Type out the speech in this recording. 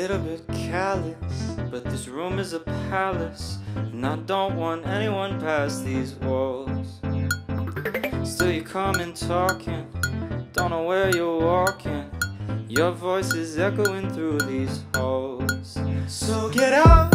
little bit callous, but this room is a palace, and I don't want anyone past these walls. Still you come in talking, don't know where you're walking. Your voice is echoing through these halls. So get out